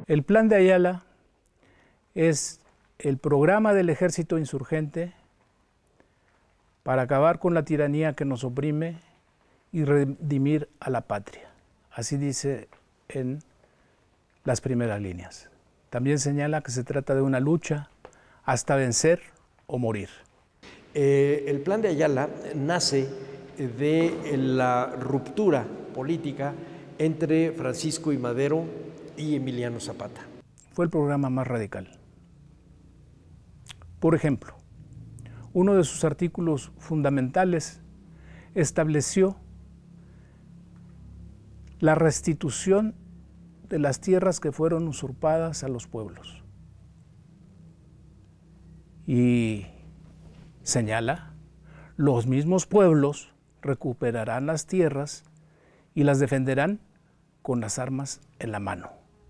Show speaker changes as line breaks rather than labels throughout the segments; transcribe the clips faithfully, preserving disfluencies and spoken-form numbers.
El Plan de Ayala es el programa del ejército insurgente para acabar con la tiranía que nos oprime y redimir a la patria. Así dice en las primeras líneas. También señala que se trata de una lucha hasta vencer o morir.
Eh, el Plan de Ayala nace de la ruptura política entre Francisco I. Madero y Emiliano Zapata.
Fue el programa más radical. Por ejemplo, uno de sus artículos fundamentales estableció la restitución de las tierras que fueron usurpadas a los pueblos. Y señala, los mismos pueblos recuperarán las tierras y las defenderán con las armas en la mano.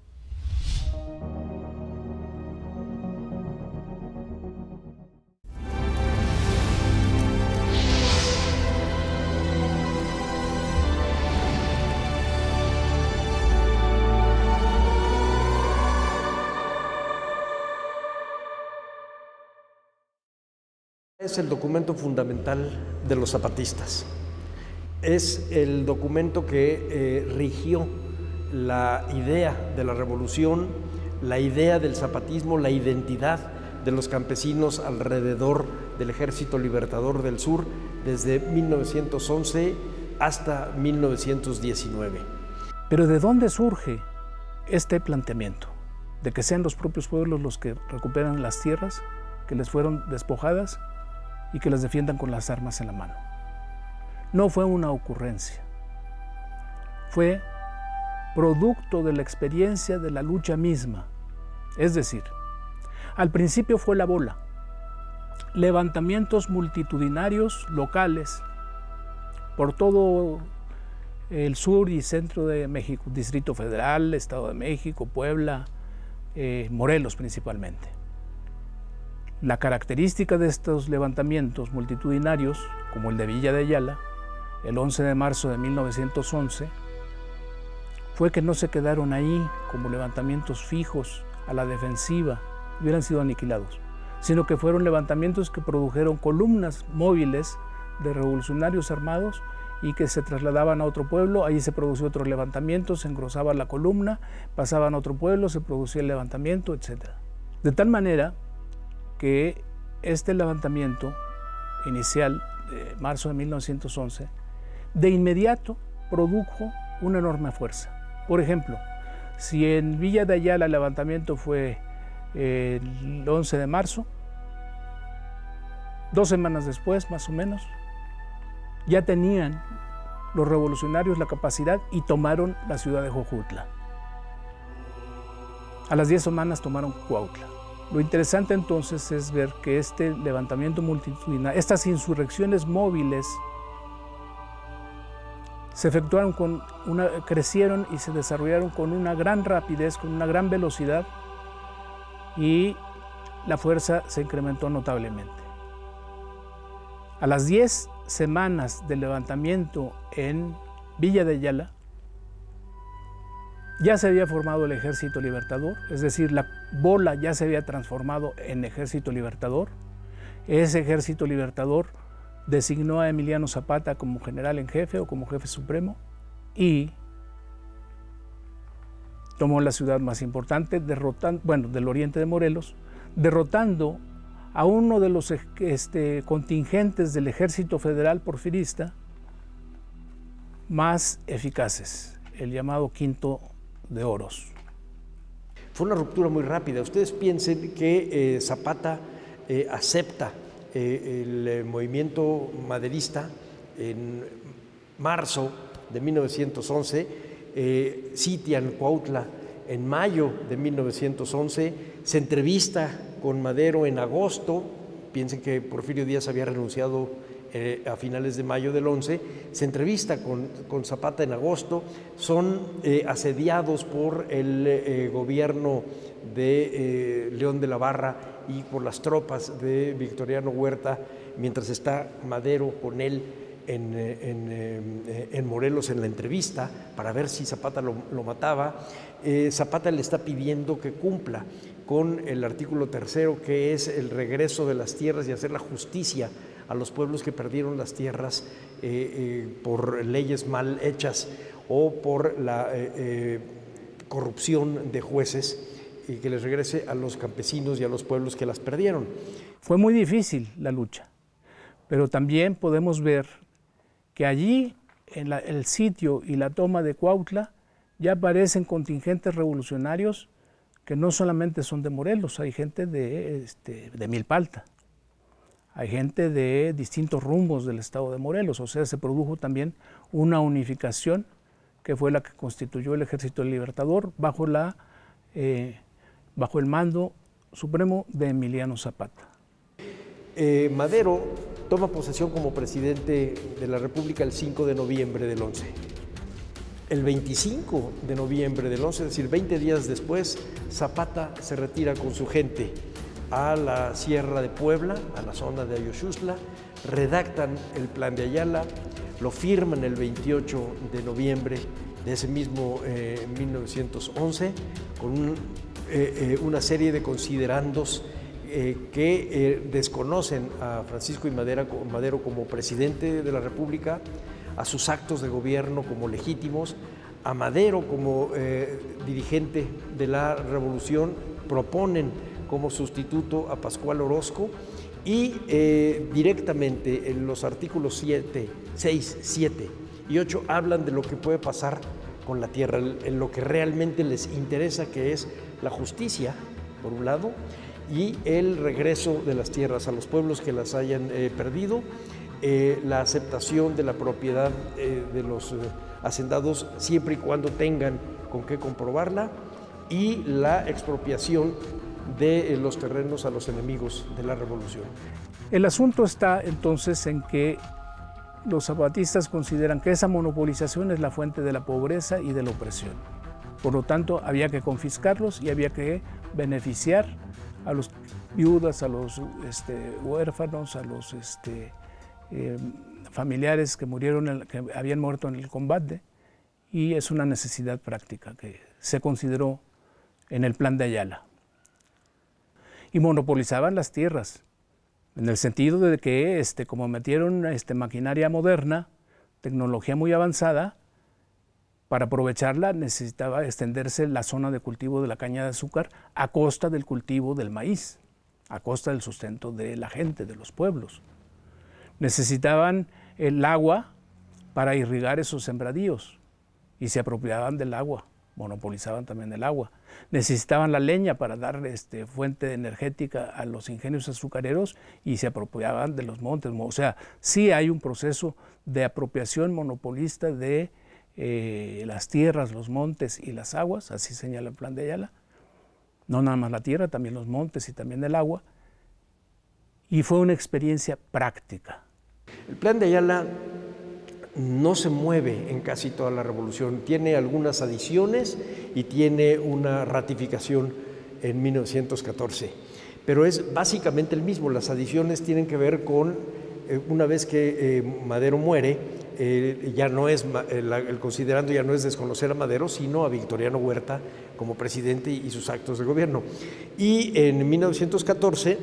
Es el documento fundamental de los zapatistas. Es el documento que eh, rigió la idea de la revolución, la idea del zapatismo, la identidad de los campesinos alrededor del Ejército Libertador del Sur desde mil novecientos once hasta mil novecientos diecinueve.
Pero ¿de dónde surge este planteamiento? ¿De que sean los propios pueblos los que recuperan las tierras que les fueron despojadas y que las defiendan con las armas en la mano? No fue una ocurrencia, fue producto de la experiencia de la lucha misma. Es decir, al principio fue la bola, levantamientos multitudinarios locales por todo el sur y centro de México, Distrito Federal, Estado de México, Puebla, eh, Morelos principalmente. La característica de estos levantamientos multitudinarios, como el de Villa de Ayala, el once de marzo de mil novecientos once, fue que no se quedaron ahí como levantamientos fijos a la defensiva, hubieran sido aniquilados, sino que fueron levantamientos que produjeron columnas móviles de revolucionarios armados y que se trasladaban a otro pueblo, ahí se produció otro levantamiento, se engrosaba la columna, pasaban a otro pueblo, se producía el levantamiento, etcétera. De tal manera que este levantamiento inicial de marzo de mil novecientos once de inmediato produjo una enorme fuerza. Por ejemplo, si en Villa de Ayala el levantamiento fue eh, el once de marzo, dos semanas después más o menos, ya tenían los revolucionarios la capacidad y tomaron la ciudad de Jojutla. A las diez semanas tomaron Cuautla. Lo interesante entonces es ver que este levantamiento multitudinario, estas insurrecciones móviles, se efectuaron con una, crecieron y se desarrollaron con una gran rapidez, con una gran velocidad, y la fuerza se incrementó notablemente. A las diez semanas del levantamiento en Villa de Ayala, ya se había formado el Ejército Libertador, es decir, la bola ya se había transformado en Ejército Libertador. Ese Ejército Libertador designó a Emiliano Zapata como general en jefe o como jefe supremo y tomó la ciudad más importante, derrotando, bueno, del oriente de Morelos, derrotando a uno de los este, contingentes del Ejército Federal porfirista más eficaces, el llamado Quinto de Oros.
Fue una ruptura muy rápida. Ustedes piensen que eh, Zapata eh, acepta eh, el eh, movimiento maderista en marzo de mil novecientos once, eh, sitian Cuautla en mayo de mil novecientos once, se entrevista con Madero en agosto, piensen que Porfirio Díaz había renunciado eh, a finales de mayo del once, se entrevista con, con Zapata en agosto, son eh, asediados por el eh, gobierno de eh, León de la Barra y por las tropas de Victoriano Huerta, mientras está Madero con él en, en, en Morelos en la entrevista para ver si Zapata lo, lo mataba, eh, Zapata le está pidiendo que cumpla con el artículo tercero, que es el regreso de las tierras y hacer la justicia a los pueblos que perdieron las tierras eh, eh, por leyes mal hechas o por la eh, eh, corrupción de jueces, y que les regrese a los campesinos y a los pueblos que las perdieron.
Fue muy difícil la lucha, pero también podemos ver que allí, en la, el sitio y la toma de Cuautla, ya aparecen contingentes revolucionarios que no solamente son de Morelos, hay gente de, este, de Milpalta, hay gente de distintos rumbos del estado de Morelos, o sea, se produjo también una unificación que fue la que constituyó el Ejército Libertador bajo la eh, bajo el mando supremo de Emiliano Zapata.
Eh, Madero toma posesión como presidente de la República el cinco de noviembre del once. El veinticinco de noviembre del once, es decir, veinte días después, Zapata se retira con su gente a la Sierra de Puebla, a la zona de Ayoxusla, redactan el Plan de Ayala, lo firman el veintiocho de noviembre de ese mismo eh, mil novecientos once, con un Eh, eh, una serie de considerandos eh, que eh, desconocen a Francisco I. Madero, Madero como presidente de la República, a sus actos de gobierno como legítimos, a Madero como eh, dirigente de la revolución, proponen como sustituto a Pascual Orozco y eh, directamente en los artículos siete, seis, siete y ocho hablan de lo que puede pasar con la tierra, en lo que realmente les interesa, que es la justicia, por un lado, y el regreso de las tierras a los pueblos que las hayan eh, perdido, eh, la aceptación de la propiedad eh, de los eh, hacendados siempre y cuando tengan con qué comprobarla, y la expropiación de eh, los terrenos a los enemigos de la revolución.
El asunto está entonces en que los zapatistas consideran que esa monopolización es la fuente de la pobreza y de la opresión. Por lo tanto, había que confiscarlos y había que beneficiar a los viudas, a los este, huérfanos, a los este, eh, familiares que, murieron en, que habían muerto en el combate, y es una necesidad práctica que se consideró en el Plan de Ayala. Y monopolizaban las tierras, en el sentido de que, este, como metieron este, maquinaria moderna, tecnología muy avanzada, para aprovecharla necesitaba extenderse la zona de cultivo de la caña de azúcar a costa del cultivo del maíz, a costa del sustento de la gente, de los pueblos. Necesitaban el agua para irrigar esos sembradíos y se apropiaban del agua, monopolizaban también el agua. Necesitaban la leña para dar este, fuente energética a los ingenios azucareros y se apropiaban de los montes. O sea, sí hay un proceso de apropiación monopolista de eh, las tierras, los montes y las aguas, así señala el Plan de Ayala. No nada más la tierra, también los montes y también el agua. Y fue una experiencia práctica.
El Plan de Ayala no se mueve en casi toda la revolución, tiene algunas adiciones y tiene una ratificación en mil novecientos catorce, pero es básicamente el mismo. Las adiciones tienen que ver con, eh, una vez que eh, Madero muere, eh, ya no es, el, el considerando ya no es desconocer a Madero, sino a Victoriano Huerta como presidente y sus actos de gobierno. Y en mil novecientos catorce,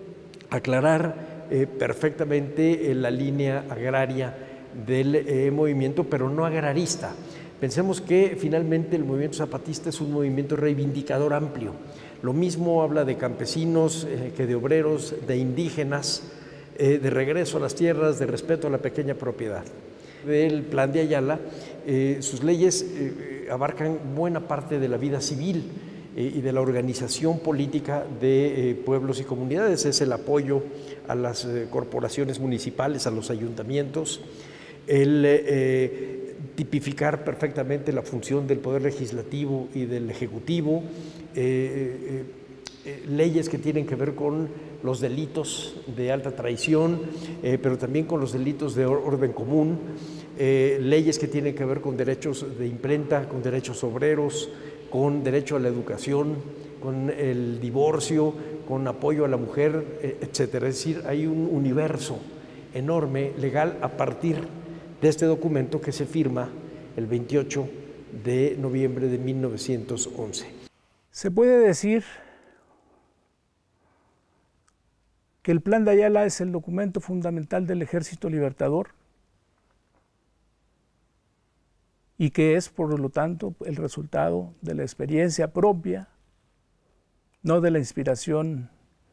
aclarar eh, perfectamente eh, la línea agraria del eh, movimiento, pero no agrarista. Pensemos que finalmente el movimiento zapatista es un movimiento reivindicador amplio. Lo mismo habla de campesinos eh, que de obreros, de indígenas, eh, de regreso a las tierras, de respeto a la pequeña propiedad. Del Plan de Ayala, eh, sus leyes eh, abarcan buena parte de la vida civil eh, y de la organización política de eh, pueblos y comunidades. Es el apoyo a las eh, corporaciones municipales, a los ayuntamientos, el eh, tipificar perfectamente la función del Poder Legislativo y del Ejecutivo, eh, eh, eh, leyes que tienen que ver con los delitos de alta traición, eh, pero también con los delitos de orden común, eh, leyes que tienen que ver con derechos de imprenta, con derechos obreros, con derecho a la educación, con el divorcio, con apoyo a la mujer, etcétera. Es decir, hay un universo enorme legal a partir de este documento que se firma el veintiocho de noviembre de mil novecientos once.
Se puede decir que el Plan de Ayala es el documento fundamental del Ejército Libertador y que es, por lo tanto, el resultado de la experiencia propia, no de la inspiración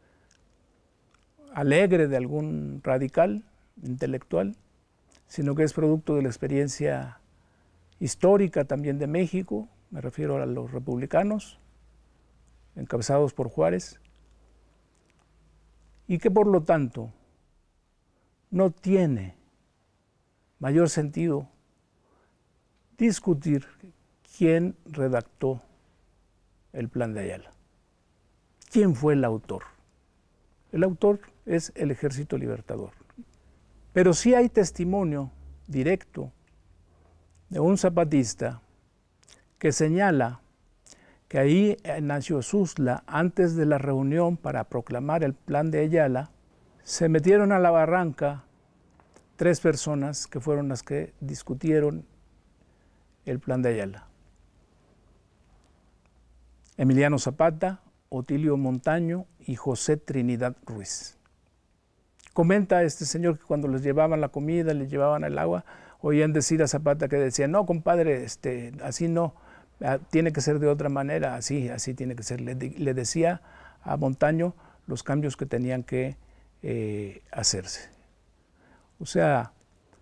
alegre de algún radical intelectual, sino que es producto de la experiencia histórica también de México, me refiero a los republicanos, encabezados por Juárez, y que por lo tanto no tiene mayor sentido discutir quién redactó el Plan de Ayala, quién fue el autor. El autor es el Ejército Libertador. Pero sí hay testimonio directo de un zapatista que señala que ahí en Achiosustla, antes de la reunión para proclamar el Plan de Ayala, se metieron a la barranca tres personas que fueron las que discutieron el Plan de Ayala. Emiliano Zapata, Otilio Montaño y José Trinidad Ruiz. Comenta este señor que cuando les llevaban la comida, les llevaban el agua, oían decir a Zapata que decía, no, compadre, este, así no, tiene que ser de otra manera, así, así tiene que ser. Le, le decía a Montaño los cambios que tenían que eh, hacerse. O sea,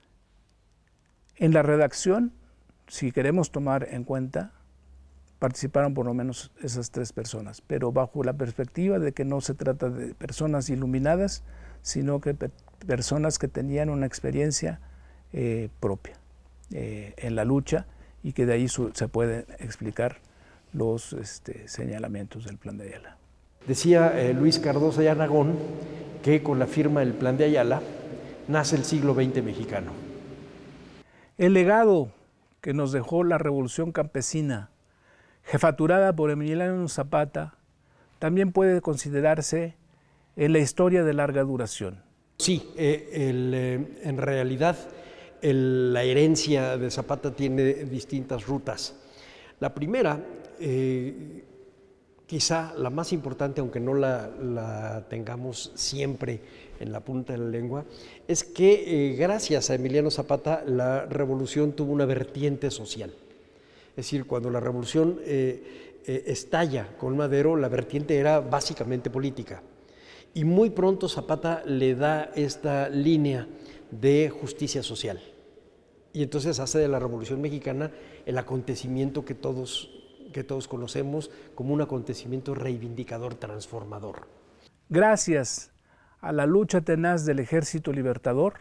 en la redacción, si queremos tomar en cuenta, participaron por lo menos esas tres personas, pero bajo la perspectiva de que no se trata de personas iluminadas, sino que pe personas que tenían una experiencia eh, propia eh, en la lucha y que de ahí se pueden explicar los este, señalamientos del Plan de Ayala.
Decía eh, Luis Cardosa y Aragón que con la firma del Plan de Ayala nace el siglo veinte mexicano.
El legado que nos dejó la Revolución Campesina, jefaturada por Emiliano Zapata, también puede considerarse en la historia de larga duración.
Sí, eh, el, eh, en realidad el, la herencia de Zapata tiene distintas rutas. La primera, eh, quizá la más importante, aunque no la, la tengamos siempre en la punta de la lengua, es que eh, gracias a Emiliano Zapata la revolución tuvo una vertiente social. Es decir, cuando la revolución eh, eh, estalla con Madero, la vertiente era básicamente política. Y muy pronto Zapata le da esta línea de justicia social. Y entonces hace de la Revolución Mexicana el acontecimiento que todos, que todos conocemos como un acontecimiento reivindicador, transformador.
Gracias a la lucha tenaz del Ejército Libertador,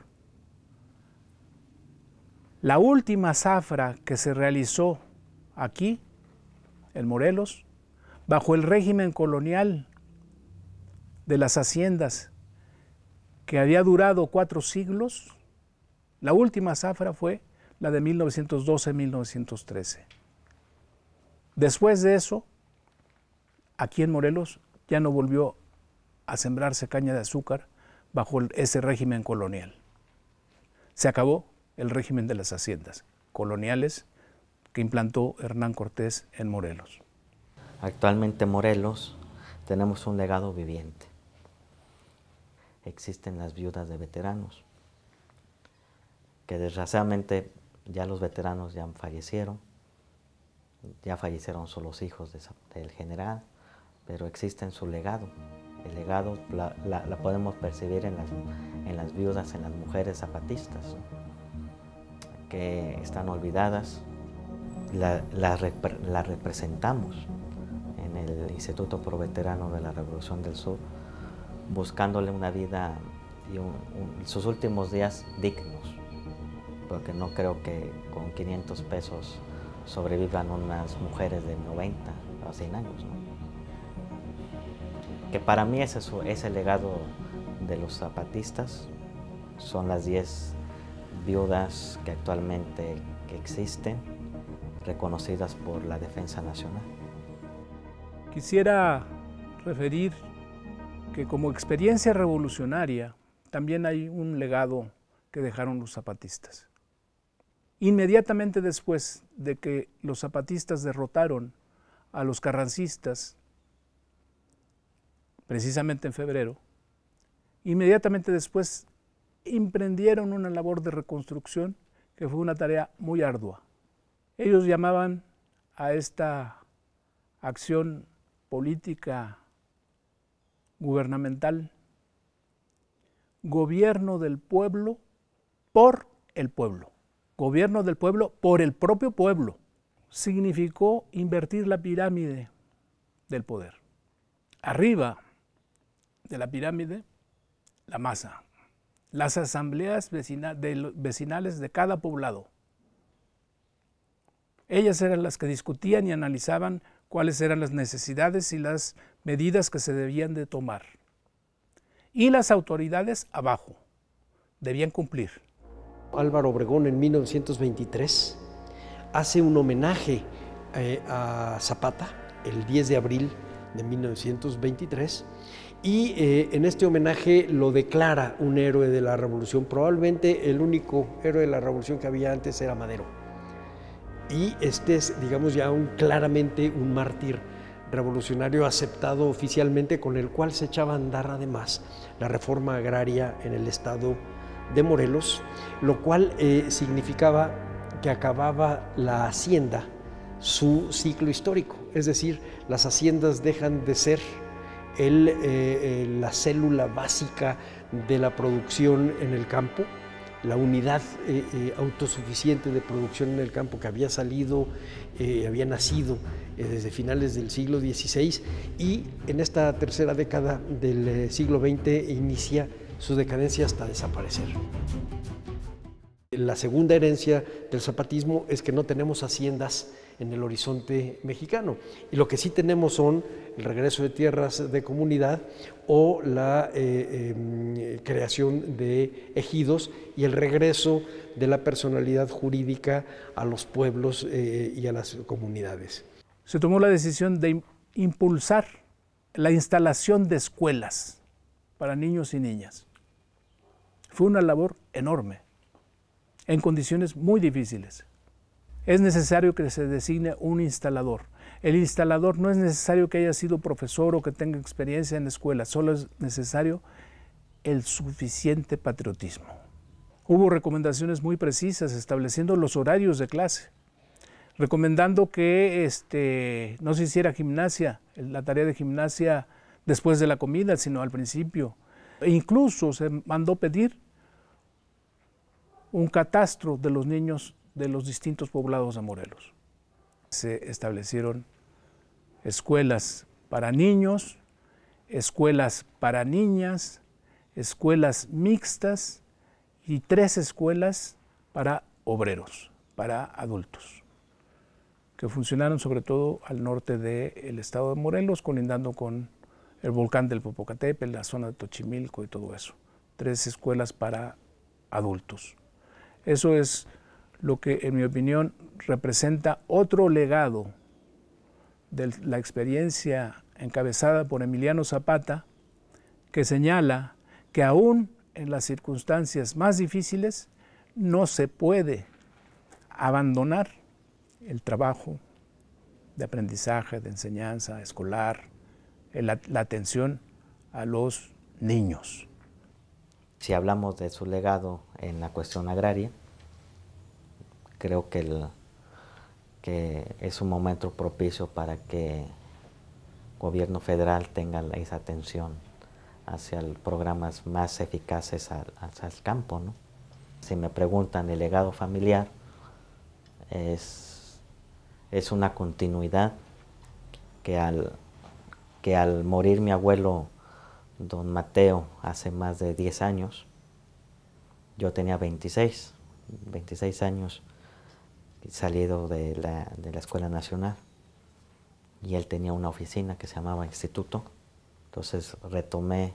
la última zafra que se realizó aquí, en Morelos, bajo el régimen colonial de las haciendas que había durado cuatro siglos, la última zafra fue la de mil novecientos doce a mil novecientos trece. Después de eso, aquí en Morelos ya no volvió a sembrarse caña de azúcar bajo ese régimen colonial. Se acabó el régimen de las haciendas coloniales que implantó Hernán Cortés en Morelos.
Actualmente en Morelos tenemos un legado viviente. Existen las viudas de veteranos, que desgraciadamente ya los veteranos ya fallecieron, ya fallecieron solo los hijos de, del general, pero existe en su legado. El legado la, la, la podemos percibir en las, en las viudas, en las mujeres zapatistas, ¿no? Que están olvidadas, la, la, repre, la representamos en el Instituto Pro Veterano de la Revolución del Sur, buscándole una vida y un, un, sus últimos días dignos, porque no creo que con quinientos pesos sobrevivan unas mujeres de noventa a cien años, ¿no? Que para mí ese es el legado de los zapatistas, son las diez viudas que actualmente que existen, reconocidas por la Defensa Nacional.
Quisiera referir que como experiencia revolucionaria también hay un legado que dejaron los zapatistas. Inmediatamente después de que los zapatistas derrotaron a los carrancistas, precisamente en febrero, inmediatamente después emprendieron una labor de reconstrucción que fue una tarea muy ardua. Ellos llamaban a esta acción política gubernamental gobierno del pueblo por el pueblo. Gobierno del pueblo por el propio pueblo. Significó invertir la pirámide del poder. Arriba de la pirámide, la masa. Las asambleas vecina, de, vecinales de cada poblado. Ellas eran las que discutían y analizaban cuáles eran las necesidades y las medidas que se debían de tomar. Y las autoridades abajo debían cumplir.
Álvaro Obregón en mil novecientos veintitrés hace un homenaje eh, a Zapata el diez de abril de mil novecientos veintitrés y eh, en este homenaje lo declara un héroe de la revolución. Probablemente el único héroe de la revolución que había antes era Madero. Y este es, digamos, ya un, claramente un mártir revolucionario aceptado oficialmente, con el cual se echaba a andar además la reforma agraria en el estado de Morelos, lo cual eh, significaba que acababa la hacienda su ciclo histórico, es decir, las haciendas dejan de ser el, eh, eh, la célula básica de la producción en el campo, la unidad eh, eh, autosuficiente de producción en el campo que había salido, eh, había nacido eh, desde finales del siglo dieciséis y en esta tercera década del eh, siglo veinte inicia su decadencia hasta desaparecer. La segunda herencia del zapatismo es que no tenemos haciendas en el horizonte mexicano y lo que sí tenemos son el regreso de tierras de comunidad o la eh, eh, creación de ejidos y el regreso de la personalidad jurídica a los pueblos eh, y a las comunidades.
Se tomó la decisión de impulsar la instalación de escuelas para niños y niñas. Fue una labor enorme, en condiciones muy difíciles. Es necesario que se designe un instalador. El instalador no es necesario que haya sido profesor o que tenga experiencia en la escuela, solo es necesario el suficiente patriotismo. Hubo recomendaciones muy precisas estableciendo los horarios de clase, recomendando que este, no se hiciera gimnasia, la tarea de gimnasia después de la comida, sino al principio. E incluso se mandó pedir un catastro de los niños de los distintos poblados de Morelos. Se establecieron escuelas para niños, escuelas para niñas, escuelas mixtas y tres escuelas para obreros, para adultos, que funcionaron sobre todo al norte del estado de Morelos, colindando con el volcán del Popocatépetl, la zona de Tochimilco y todo eso. Tres escuelas para adultos. Eso es lo que, en mi opinión, representa otro legado de la experiencia encabezada por Emiliano Zapata, que señala que aún en las circunstancias más difíciles no se puede abandonar el trabajo de aprendizaje, de enseñanza escolar, la, la atención a los niños.
Si hablamos de su legado en la cuestión agraria, creo que, el, que es un momento propicio para que el gobierno federal tenga esa atención hacia el, programas más eficaces al, hacia el campo, ¿no? Si me preguntan, el legado familiar es, es una continuidad que al, que al morir mi abuelo don Mateo hace más de diez años, yo tenía veintiséis, veintiséis años, salido de la, de la Escuela Nacional, y él tenía una oficina que se llamaba Instituto. Entonces retomé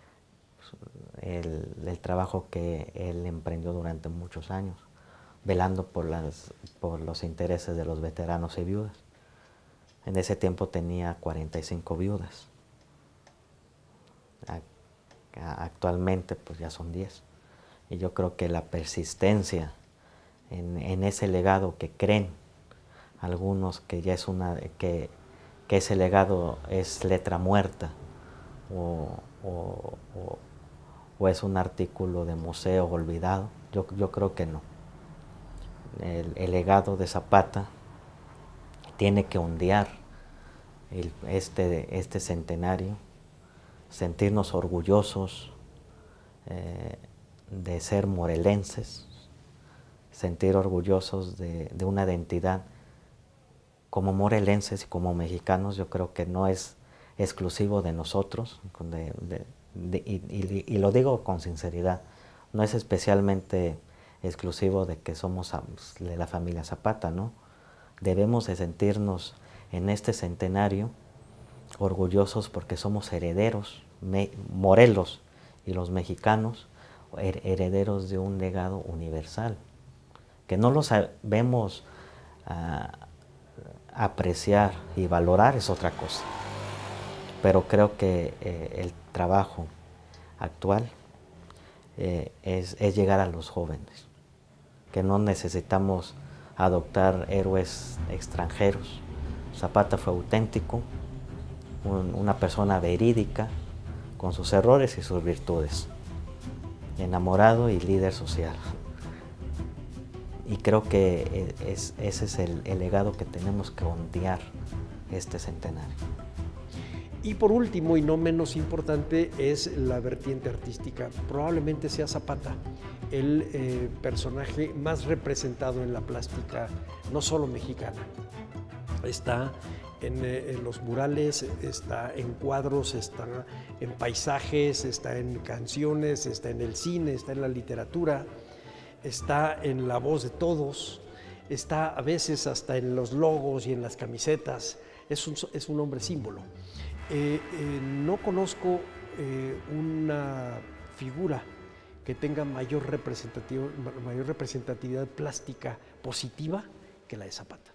el, el trabajo que él emprendió durante muchos años, velando por, las, por los intereses de los veteranos y viudas. En ese tiempo tenía cuarenta y cinco viudas. actualmente pues ya son diez. Y yo creo que la persistencia en, en ese legado que creen algunos que ya es una, que, que ese legado es letra muerta o, o, o, o es un artículo de museo olvidado, yo, yo creo que no. El, el legado de Zapata tiene que ondear el, este, este centenario, sentirnos orgullosos eh, de ser morelenses, sentir orgullosos de, de una identidad como morelenses y como mexicanos. Yo creo que no es exclusivo de nosotros, de, de, de, y, y, y lo digo con sinceridad, no es especialmente exclusivo de que somos de la familia Zapata, ¿no? Debemos de sentirnos en este centenario orgullosos porque somos herederos, me, Morelos y los mexicanos, her, herederos de un legado universal, que no lo sabemos uh, apreciar y valorar es otra cosa. Pero creo que eh, el trabajo actual eh, es, es llegar a los jóvenes, que no necesitamos adoptar héroes extranjeros. Zapata fue auténtico, un, una persona verídica, con sus errores y sus virtudes, enamorado y líder social. Y creo que es, ese es el, el legado que tenemos que ondear este centenario.
Y por último, y no menos importante, es la vertiente artística. Probablemente sea Zapata el eh, personaje más representado en la plástica, no solo mexicana. Está en, eh, en los murales, está en cuadros, está en paisajes, está en canciones, está en el cine, está en la literatura, está en la voz de todos, está a veces hasta en los logos y en las camisetas. Es un, es un hombre símbolo. Eh, eh, no conozco eh, una figura que tenga mayor representatividad, mayor representatividad plástica positiva que la de Zapata.